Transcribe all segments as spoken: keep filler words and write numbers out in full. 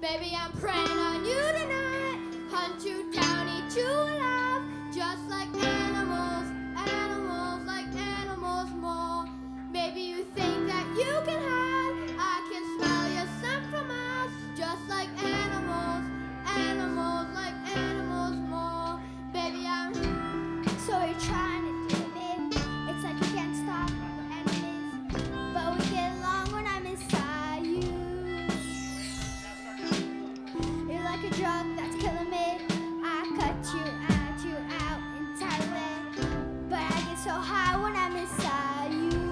Baby, I'm praying on you tonight. Hunt you down, eat you alive. Just like animals, animals like animals more. Maybe you think that you can hide. I can smell your scent from miles. Just like animals, animals like animals more. Baby, I'm So you're trying to do it. It's like you can't stop your enemies, but we get along when I'm inside you. You're like a drug that's killing me. I cut you out, you out entirely, but I get so high when I'm inside you.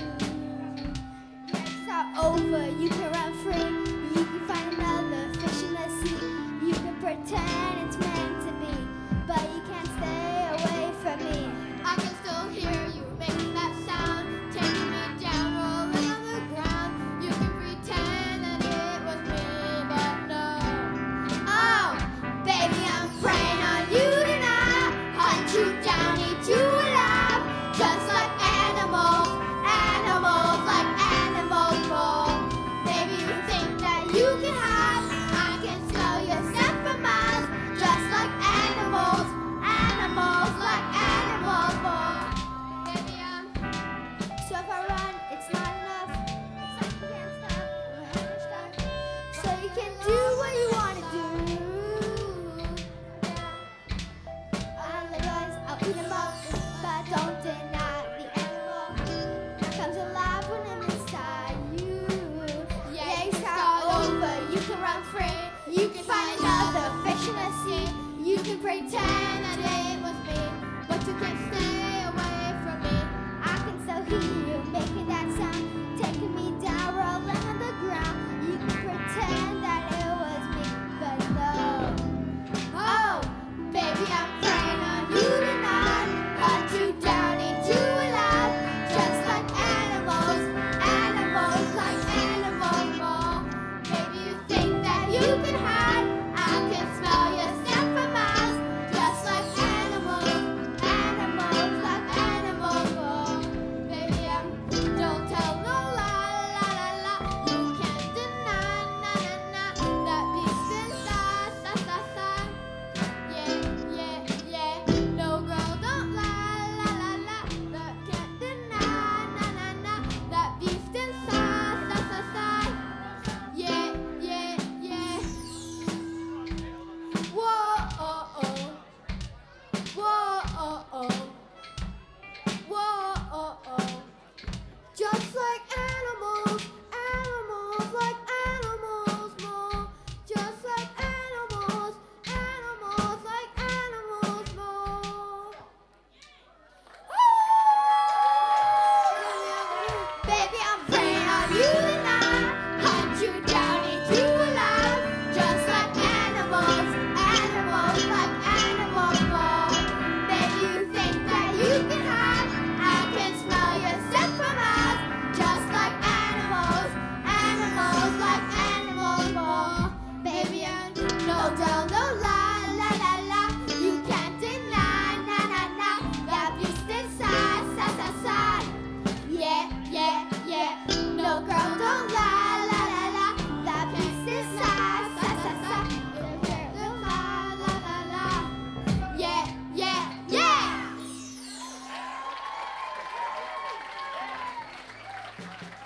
It's all over. You can run free. You can find another fish in the sea. You can pretend it's meant to be, but you can't stay away from me. I can still hear you making that sound, taking me down, rolling on the ground. You can pretend that it was me, but no. Oh, baby, I'm praying on you tonight. Hunt you down, eat you alive. Just like animals, animals like animals more. Maybe you think that you can hide. I can smell your scent for miles. Just like animals, animals like animals more. Baby, I'm So if I run, it's not enough. It's like you can't stop. We're having stuff. So you can do what you want to do. Otherwise, I'll eat them up. But don't deny the animal comes alive when I'm inside you. Yeah, It's all over. You can run free. You can find another fish in the sea. You can pretend that it was me, but you can't stay away from me. I can still hear you making that sound, taking me down, rolling on the ground. You can pretend that it was me, but no. Oh, baby, I'm praying on you tonight. Hunt you down, eat you alive. Just like animals, animals like animals more. Maybe you think that you can hide. I can smell your scent from miles. Just like animals, animals like animals more. Baby, I'm don't tell no lie, la la la. You can't deny, na na na. That beast inside, sa sa sa. Yeah, yeah, yeah. No girl, don't lie, la la la. That can't deny, na na na. That beast inside, sa sa sa. Yeah, yeah, yeah. Whoa, oh, oh. Whoa, oh, oh. Whoa, oh, oh. Just like animals, animals like animals more. Just like animals, animals like animals more. Baby, I'm praying on you tonight. Hunt you down, eat you alive. Just like animals, animals like animals more. Baby, you think that you can hide. I can smell your scent from miles. Just like animals, animals like animals more. Baby, I'm no doubt, no lie, la la la. You can't deny, na na na. That beast inside, sa sa sa. Yeah, yeah, yeah. No girl, don't lie, la la la. That beast inside, sa sa sa. Don't lie, la la la. Yeah, yeah, yeah.